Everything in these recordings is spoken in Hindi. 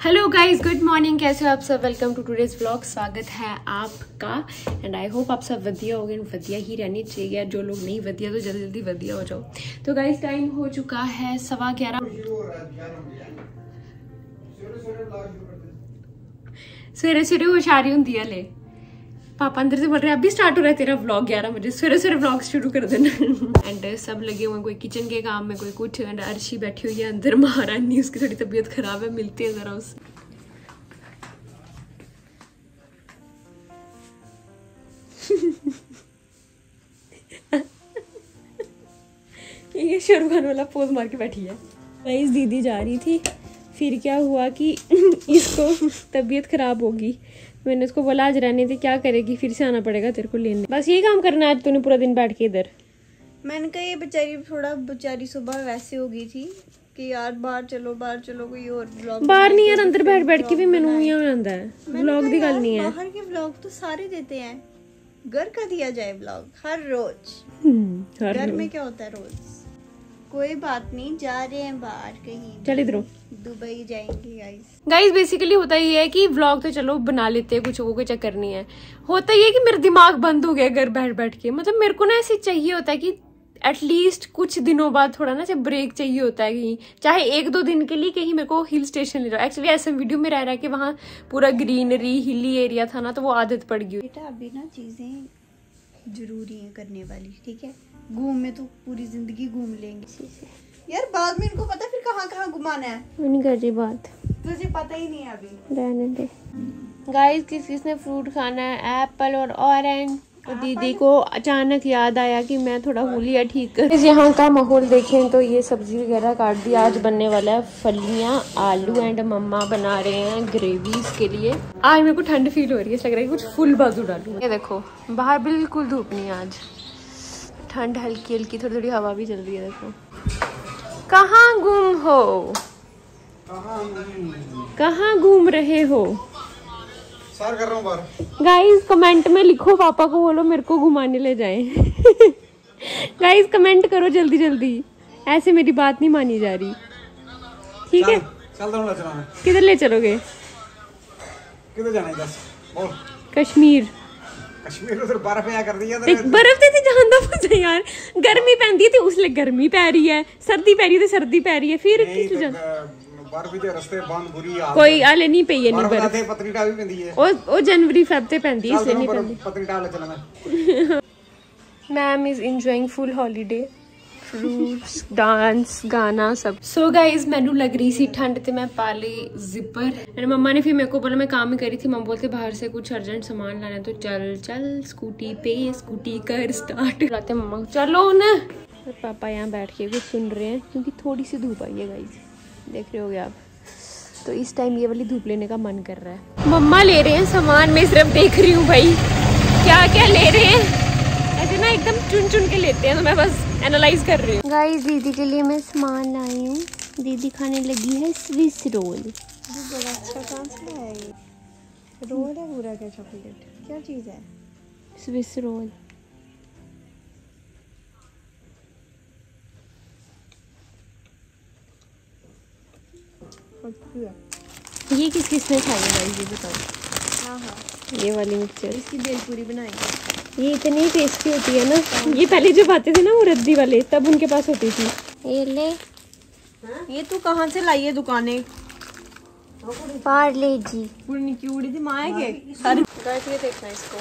Hello guys, good morning. कैसे हो आप सब? Welcome to today's vlog. स्वागत है आपका एंड आई होप आप सब वधिया हो गए। वधिया ही रहनी चाहिए। जो लोग नहीं वधिया तो जल्दी जल्दी वधिया हो जाओ। तो गाइस टाइम हो चुका है 11:15। सवेरे सवेरे होशियारी होंगी है ले। पापा अंदर से बोल रहे हैं अभी स्टार्ट हो रहा है तेरा व्लॉग 11 बजे। सवेरे सवेरे व्लॉग शुरू कर देना। एंड सब लगे हुए, कोई किचन के काम में, कोई कुछ। एंड अर्शी बैठी हुई है अंदर, महारानी। उसकी थोड़ी तबीयत खराब है, मिलती है जरा उससे। ये शेरवान वाला पोज मार के बैठी है। गाइस दीदी जा रही थी, फिर क्या हुआ कि इसको तबीयत खराब होगी। मैंने उसको बोला आज रहने दे, क्या करेगी, फिर से आना पड़ेगा तेरे को लेने। बस यही काम करना है आज तूने पूरा दिन बैठ के इधर। मैंने कहा ये बेचारी सुबह वैसे हो गई थी कि यार बाहर चलो कोई और व्लॉग। बाहर नहीं यार, अंदर बैठ बैठ के भी मैनू यहाँ आंदा है। व्लॉग दी गल नहीं है। बाहर के व्लॉग तो सारे देते हैं, घर का दिया जाए व्लॉग हर रोज। घर में क्या होता है रोज? कोई बात नहीं, जा रहे हैं बाहर कहीं। चल इधर, दुबई जाएंगे गाइस। बेसिकली होता ये है कि व्लॉग तो चलो बना लेते हैं, कुछ वो कोई चक्कर नहीं है। होता ये है कि मेरा दिमाग बंद हो गया घर बैठ बैठ के। मतलब मेरे को ना ऐसे चाहिए होता है कि एटलीस्ट कुछ दिनों बाद थोड़ा ना ऐसे ब्रेक चाहिए होता है कहीं, चाहे 1-2 दिन के लिए कहीं मेरे को हिल स्टेशन ले जाओ। एक्चुअली ऐसे वीडियो में रह रहा है कि वहाँ पूरा ग्रीनरी हिली एरिया था ना, तो वो आदत पड़ गई। बेटा अभी ना चीजें जरूरी है करने वाली, ठीक है? घूमे तो पूरी जिंदगी घूम लेंगे यार, बाद में इनको पता फिर कहाँ घुमाना है। मैं नहीं कर रही बात, तुझे पता ही नहीं है अभी, रहने दे। गाइस किसने फ्रूट खाना है? एप्पल और ऑरेंज। तो दीदी को अचानक याद आया कि मैं थोड़ा हुलिया ठीक कर। यहाँ का माहौल देखें तो ये सब्जी वगैरह काट दी। आज बनने वाला है फलियां, आलू एंड मम्मा बना रहे हैं ग्रेवी के लिए। आज मेरे को ठंड फील हो रही है, लग रहा है कुछ फुल बाजू डालूं। ये देखो बाहर बिल्कुल धूप नहीं है आज, ठंड हल्की हल्की, थोड़ी थोड़ी हवा भी चल रही है। देखो कहाँ गुम हो, कहाँ घूम रहे हो? सर कर रहा हूँ बाहर। गाइस कमेंट में लिखो, पापा को बोलो मेरे को घुमाने ले जाएं। गाइस कमेंट करो जल्दी जल्दी, ऐसे मेरी बात नहीं मानी जा रही, ठीक है? किधर ले चलोगे? किधर जाना है? दस बोल। कश्मीर। कश्मीर उधर बर्फ या कर दिया बर्फ ते जांदा पुछे यार। गर्मी पैंदी ते उसले गर्मी पै रही है, सर्दी पै रही है ते सर्दी पै रही है, फिर किस जा बर्फ दे रस्ते बंद बुरी हाल। कोई हाले नहीं पई है नहीं बर्फ। पत्नीटाप भी पैंदी है। ओ जनवरी फेब ते पैंदी है, इसलिए नहीं पैंदी। पत्नीटाप ले चलना। Ma'am is enjoying full holiday, fruits, dance, गाना सब। सो गाइज मैनू लग रही सी ठंड ते मैं पा ली जिपर। एंड मम्मा ने फिर मेरे को बोला, मैं काम ही करी थी, मम्मा बोलते बाहर से कुछ अर्जेंट सामान लाना है तो चल चल स्कूटी पे, स्कूटी कर स्टार्ट। लाते मम्मा चलो न। पापा यहाँ बैठ के कुछ सुन रहे हैं क्योंकि थोड़ी सी धूप आई है गाइज, देख रहे होगे आप। तो इस टाइम ये वाली धूप लेने का मन कर रहा है। मम्मा ले रहे हैं सामान, मैं सिर्फ देख रही हूँ भाई क्या क्या ले रहे हैं। ऐसे ना एकदम चुन चुन के लेते हैं, तो मैं बस एनालाइज कर रही हूँ। गाइस दीदी के लिए मैं सामान लाई हूँ। दीदी खाने लगी है स्विस रोल। बड़ा अच्छा काम है ये। रोल है पूरा क्या? चॉकलेट क्या चीज है? Swiss roll. ये किस किसने खाई है गाइस ये बताओ? हाँ ये वाली मिक्सचर, इसकी भेलपूरी बनाएंगे। ये इतनी टेस्टी होती है ना। ये पहले जब आते थे ना वो रद्दी वाले, तब उनके पास होती थी। ये ले। ये तू कहाँ से लाई है दुकानें? पार्ले जी। पूरी की उड़ी थी माँ के सारी। गाइस ये देखना इसको।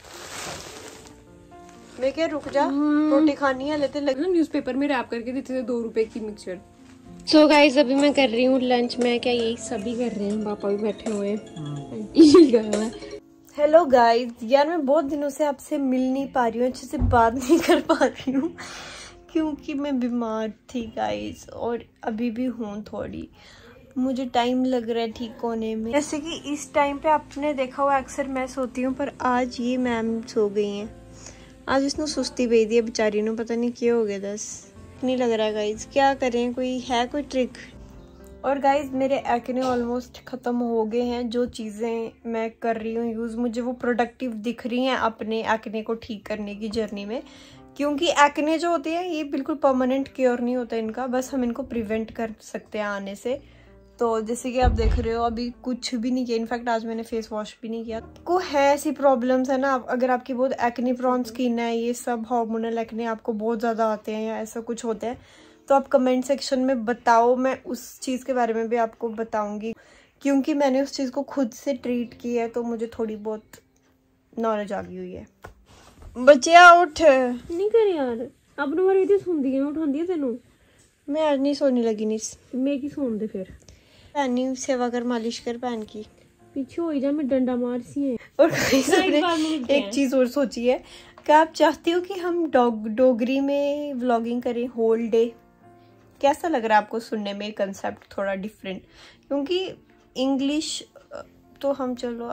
मैं क्या रुक जा, रोटी खानी है लेते लग। न्यूज़पेपर में रैप करके देते थे 2 रुपए की मिक्सचर। सो गाइस अभी मैं कर रही हूँ लंच में। क्या यही सभी कर रहे हैं, पापा भी बैठे हुए हैं। हेलो गाइस, यार मैं बहुत दिनों से आपसे मिल नहीं पा रही हूँ, अच्छे से बात नहीं कर पा रही हूँ क्योंकि मैं बीमार थी गाइस, और अभी भी हूँ थोड़ी। मुझे टाइम लग रहा है ठीक होने में। जैसे कि इस टाइम पे आपने देखा हुआ अक्सर मैं सोती हूँ, पर आज ये मैम सो गई हैं। आज इसने सुस्ती भेज दी है बेचारी ने, पता नहीं क्या हो गया। दस नहीं लग रहा है गाइज, क्या करें? कोई ट्रिक? और गाइज मेरे एक्ने ऑलमोस्ट ख़त्म हो गए हैं। जो चीज़ें मैं कर रही हूँ यूज़, मुझे वो प्रोडक्टिव दिख रही हैं अपने एक्ने को ठीक करने की जर्नी में। क्योंकि एक्ने जो होते हैं ये बिल्कुल परमानेंट क्योर नहीं होता इनका, बस हम इनको प्रिवेंट कर सकते हैं आने से। तो जैसे कि आप देख रहे हो अभी कुछ भी नहीं किया, इनफैक्ट आज मैंने फेस वॉश भी नहीं किया। को है ऐसी प्रॉब्लम्स है ना, अगर आपकी बहुत एक्ने प्रोन स्किन है, ये सब हार्मोनल एक्ने आपको बहुत ज़्यादा आते हैं या ऐसा कुछ होता है, तो आप कमेंट सेक्शन में बताओ, मैं उस चीज़ के बारे में भी आपको बताऊंगी, क्योंकि मैंने उस चीज़ को खुद से ट्रीट किया है, तो मुझे थोड़ी बहुत नॉलेज आ गई हुई है। बच्चिया उठ नहीं कर यार, अपने बारे में सुनती है, उठाती है तेनू। मैं आज नहीं सोने लगी नीस, मैं की सोन दे फिर पहनी सेवा कर, मालिश कर पहन की, पीछे हो जा, मैं डंडा मार सी है। और एक चीज और सोची है कि आप चाहते हो कि हम डोगरी में व्लॉगिंग करें होल डे। कैसा लग रहा है आपको सुनने में? कंसेप्ट थोड़ा डिफरेंट, क्योंकि इंग्लिश तो हम चलो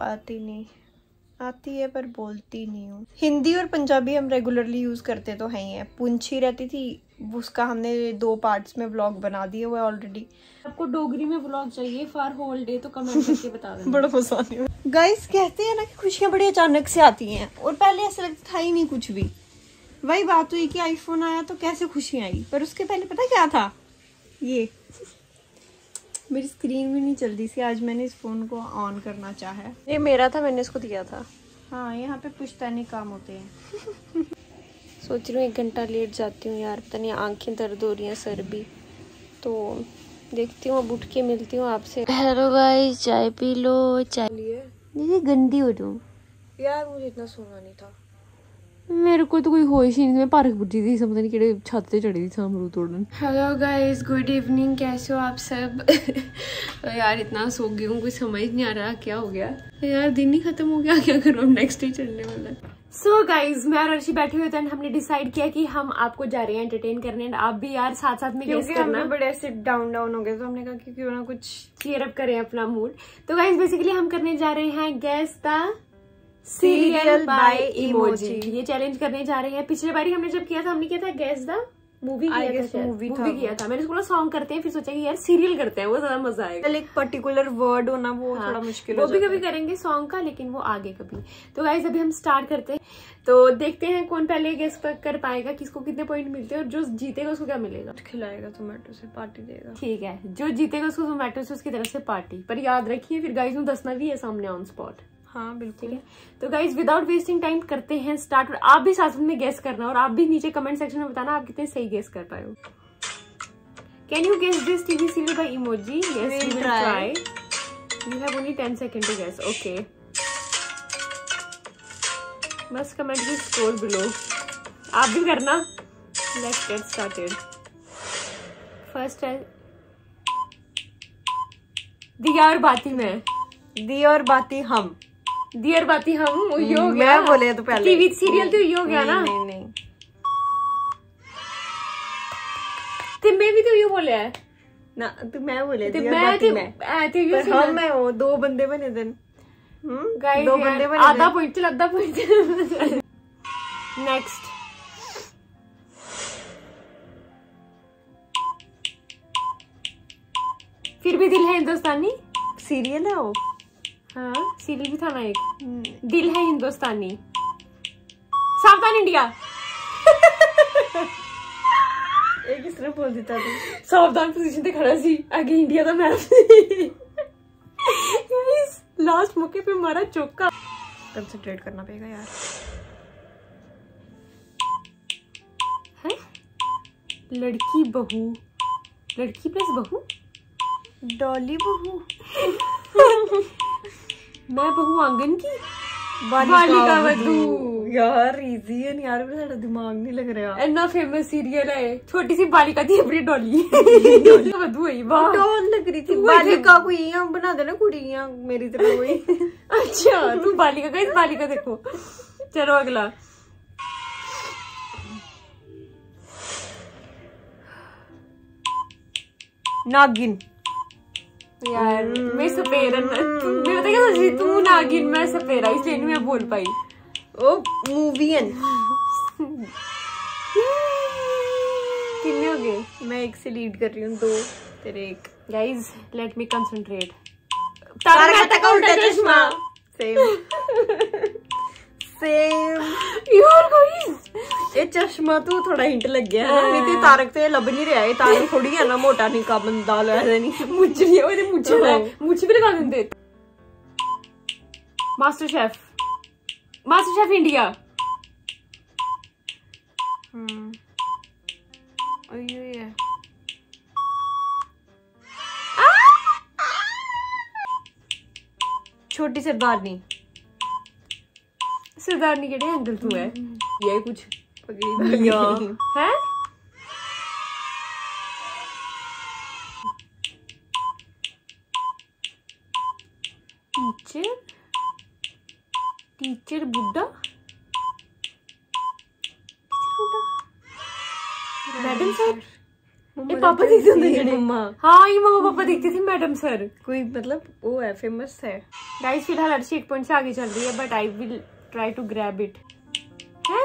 आती है पर बोलती नहीं हूँ। हिंदी और पंजाबी हम रेगुलरली यूज करते तो हैं ही है। पुंछी रहती थी, उसका हमने 2 पार्ट्स में व्लॉग बना दिए हुए ऑलरेडी। आपको डोगरी में व्लॉग चाहिए फॉर होल डे तो कमेंट करके बता देना। बड़ा पसंद है गाइस। कहते हैं ना कि खुशियां बड़ी अचानक से आती हैं, और पहले ऐसा लगता था ही नहीं कुछ भी। वही बात हुई कि आईफोन आया तो कैसे खुशियां आई, पर उसके पहले पता क्या था, ये मेरी स्क्रीन भी नहीं चलती थी। आज मैंने इस फोन को ऑन करना चाहा। ये मेरा था, मैंने इसको दिया था। हाँ, यहाँ पे पुश्तैनी काम होते हैं। सोच रही हूँ 1 घंटा लेट जाती हूँ यार, पता नहीं आंखें दर्द हो रही हैं, सर भी, तो देखती हूँ अब उठ के मिलती हूँ आपसे। हेलो गाइस, चाय पी लो। चाय लिए देखिए गंदी हो तुम यार, मुझे इतना सोना नहीं था। मेरे को तो कोई होश ही नहीं, मैं पार्क बुझी थी, समझ नहीं किहड़े छत ते चढ़ी थी अमरूद तोड़न। हेलो गाइस, गुड इवनिंग, कैसे हो आप सब? यार इतना सो गई हूँ, कुछ समझ नहीं आ रहा क्या हो गया यार, दिन ही खत्म हो गया, क्या करूँ, नेक्स्ट डे चढ़ने वाला है। सो गाइज, मैं और अर्शी बैठे हुए थे, हमने डिसाइड किया कि हम आपको जा रहे हैं एंटरटेन करने, एंड आप भी यार साथ साथ में गेस करना। बड़े ऐसे डाउन हो गए, तो हमने कहा कि क्यों ना कुछ चीयर अप करें अपना मूड। तो गाइज बेसिकली हम करने जा रहे हैं guess the serial by emoji. ये चैलेंज करने जा रहे हैं। पिछले बारी हमने जब किया था, हमने किया था गेस द मूवी किया था। मैंने बोला सॉन्ग करते हैं, फिर सोचा कि यार सीरियल करते हैं, वो ज्यादा मजा आएगा। एक पर्टिकुलर वर्ड होना वो थोड़ा मुश्किल वो भी कभी करेंगे सॉन्ग का, लेकिन वो आगे कभी। तो गाइस अभी हम स्टार्ट करते हैं, तो देखते हैं कौन पहले गेस कर पाएगा, किसको कितने पॉइंट मिलते हैं, और जो जीतेगा उसको क्या मिलेगा? खिलाएगा जोमेटो से, पार्टी देगा। ठीक है, जो जीतेगा उसको जोमेटो से उसकी तरफ से पार्टी। पर याद रखिए फिर गाइस दसना भी है सामने ऑन स्पॉट। हाँ बिल्कुल। ठीक है, तो गाइज विदाउट वेस्टिंग टाइम करते हैं स्टार्ट। आप भी साथ में गेस करना, और आप भी नीचे कमेंट सेक्शन में बताना आप कितने सही गेस कर पाए हो। Can you guess this TV serial by emoji? Yes, we will try. You have only 10 second to guess. Okay, बस कमेंट की स्कोर बिलो, आप भी करना। Let's get started. फर्स्ट है दिया और बाती में। दिया और बाती हम। दियर बाती हम, ये हो गया। मैं बोले तो पहले टीवी सीरियल तो ये हो गया ना। नहीं मैं भी तो ये बोले है ना, तो मैं बोले तो मैं वो 2 बंदे बने दिन। 2 बंदे बने, आधा पॉइंट। नेक्स्ट फिर भी दिल है हिंदुस्तानी सीरियल है वो। हाँ, सीरियल भी था ना एक, दिल है हिंदुस्तानी। सावधान इंडिया। एक किस तरह बोल देता तू? सावधान पोजीशन पे खड़ा सी, आगे इंडिया का मैच। लास्ट मौके पे मारा चौका। कंसंट्रेट करना पड़ेगा यार। है लड़की बहू, लड़की प्लस बहू, डॉली बहू। मैं बहू आंगन की, बालिका वधू। यार इजी है यार, मेरा दिमाग नहीं लग रहा। इतना फेमस सीरियल है, छोटी सी बालिका थी अपनी डॉली। वधू है, डॉल लग रही थी। बालिका को यहाँ बना देना कुड़ियाँ मेरी तरह कोई। अच्छा तू बालिका का, इस बालिका देखो। चलो अगला। नागिन। यार मैं सपेरा, मैं पता क्या सोच रही, तू नागिन मैं सपेरा, इसलिए नहीं मैं बोल पाई। ओ मूवियन। कितने हो गए? मैं 1 से लीड कर रही हूँ, 2 तेरे 1। Guys let me concentrate. Taarak Mehta Ka Ooltah चश्मा। सेम सेम यार गाइस ये चश्मा तो थोड़ा हिंट लग गया है नहीं तो तारक तो लब नहीं रहा है। तारक थोड़ी है ना मोटा नहीं का बंदा ऐसे नहीं मुझे नहीं है मुझे भी लगा देते। Master chef India. ये छोटी सरदारनी केड़े एंगल तू है ये कुछ है टीचर बुड्ढा मैडम सर ये पापा देखते होंगे मम्मा। हाँ ये मम्मा पापा देखते थे मैडम सर। कोई मतलब वो है फेमस है। गाइस फिलहाल अर्शी 1 पॉइंट से आगे चल रही है but I will try to grab it. है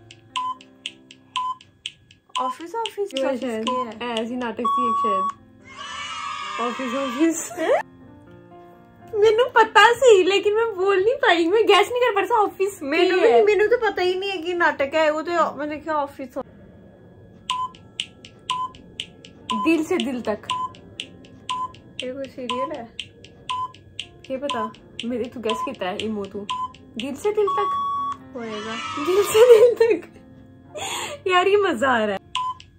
ऑफिस ऐसी नाटक सी एक शायद ऑफिस मैंने पता सी लेकिन मैं बोल नहीं पाई, मैं गैस नहीं कर पा रहा। ऑफिस मैंने तो पता ही नहीं है कि नाटक है वो, तो मैंने क्या ऑफिस। दिल से दिल तक ये कोई सीरियल है ये पता मेरे तू गैस किया है इमो तू दिल से दिल तक होएगा। दिल से दिल तक यार ये मजा आ रहा है।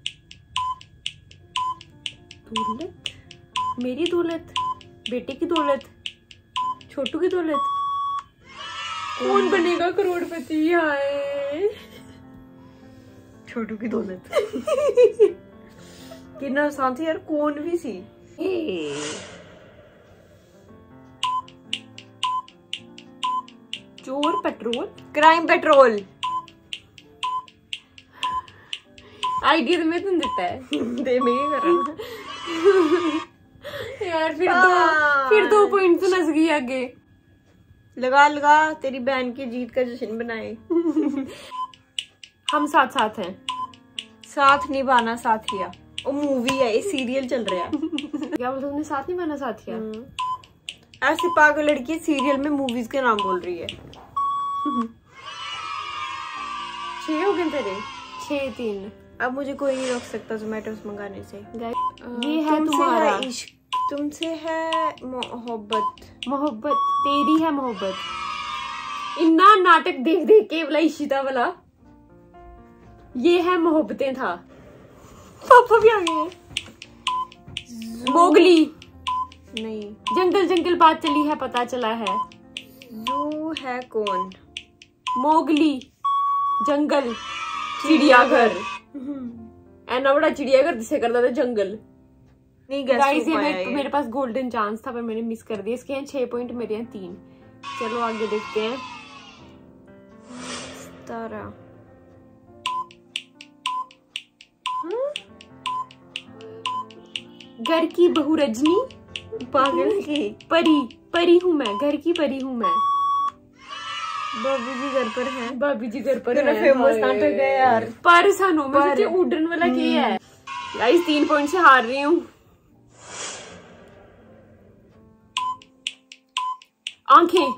दौलत मेरी दौलत बेटे की दौलत छोटू की दौलत कौन बनेगा करोड़पति। हाय छोटू की दौलत कितना आसान थी यार। कौन भी सी चोर पेट्रोल क्राइम पेट्रोल आइडिया तो मैं तुम देता है दे मैं ही कर रहा यार फिर 2 पॉइंट तो नस गई आगे। लगा तेरी बहन की जीत का जश्न बनाए। हम साथ हैं साथ निभाना साथिया। वो मूवी है ये सीरियल चल रहा है। क्या बोलते तुमने साथ निभाना साथिया। ऐसी पागल लड़की सीरियल में मूवीज के नाम बोल रही है। 6 हो गए तेरे 6-3। अब मुझे कोई नहीं रोक सकता जोमेटो मंगाने से। ये है तुम्हारा इश्क तुमसे है मोहब्बत तेरी है मोहब्बत। इन्ना नाटक देख देख के वाला इशिता वाला ये है मोहब्बतें था। पापा भी आ गए। मोगली नहीं जंगल जंगल बात चली है पता चला है। जू है कौन। मोगली जंगल चिड़ियाघर एना बड़ा चिड़ियाघर जिसे करता था जंगल। नहीं गाइस ये मेरे पास गोल्डन चांस था पर मैंने मिस कर दिया। इसके हैं 6 पॉइंट मेरे हैं 3। चलो आगे देखते हैं। तारा घर की बहू रजनी पागल की परी हूँ मैं घर की परी हूँ मैं। भाभी जी घर पर है। भाभी जी घर पर है। फेमस नाटक है यार। पर सानों में सोचे उड़न वाला क्या है। गाइस 3 पॉइंट से हार रही हूँ। आंखें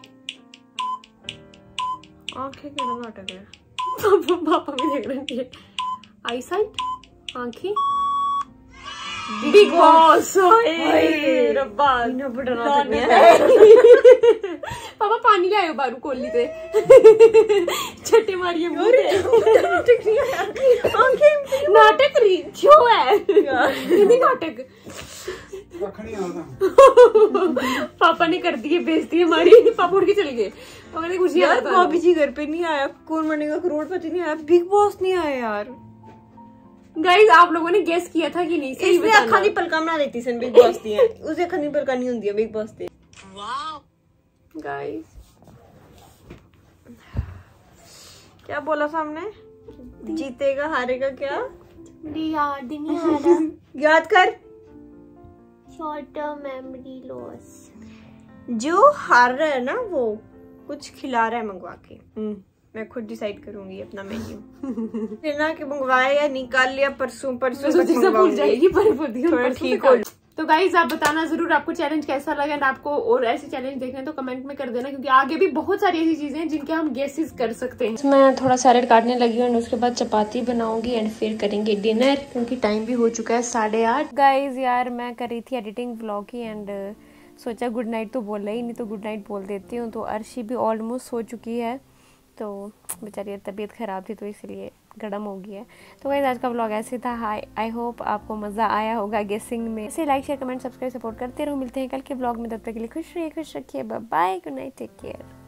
केड़ा नाटक है। पापा भी देख रहे हैं। आई साइट आंखें बिग बॉस। रब्बा पापा पानी लाओ बारू कोली से छट्टे मारिए नाटक जो है हिंदी नाटक। पापा ने कर दिए बेइज्जती हमारी। पापा उड़ के चले गए। पापा ने कुछ यार भाभी जी घर पे नहीं आया। कौन बनेगा करोड़पति नहीं आया। बिग बॉस नहीं आया यार। गाइस आप लोगों ने गेस किया था कि नहीं। इसने अखा दी पलका बना देती सन बिग बॉस दी है। उसे अखा दी पलका नहीं होंदी है बिग बॉस दी। वाओ गाइस क्या बोला सामने जीतेगा हारेगा क्या याद नहीं आ रहा। याद कर। Short term memory loss. जो हार रहा है ना वो कुछ खिला रहा है मंगवा के। मैं खुद डिसाइड करूंगी अपना मेन्यू। फिर ना कि मंगवाया या निकाल लिया परसों भूल जाएगी। थोड़ा ठीक हो तो गाइज आप बताना जरूर आपको चैलेंज कैसा लगा एंड आपको और ऐसे चैलेंज देखने तो कमेंट में कर देना, क्योंकि आगे भी बहुत सारी ऐसी चीजें हैं जिनके हम गेसेस कर सकते हैं। मैं थोड़ा सैलेड काटने लगी हूँ एंड उसके बाद चपाती बनाऊंगी एंड फिर करेंगे डिनर, क्योंकि टाइम भी हो चुका है 8:30। गाइज यार मैं कर रही थी एडिटिंग व्लॉग की एंड सोचा गुड नाइट तो बोला ही नहीं, तो गुड नाइट बोल देती हूँ। तो अर्शी भी ऑलमोस्ट सो चुकी है, तो बेचारी तबीयत ख़राब थी तो इसलिए गरम हो गई है। तो गाइस आज का व्लॉग ऐसे था। हाय, आई होप आपको मज़ा आया होगा गेसिंग में। इसे like share comment subscribe support करते रहो। मिलते हैं कल के व्लॉग में, तब तक के लिए खुश रहिए, खुश रखिए, bye bye, good night, take care.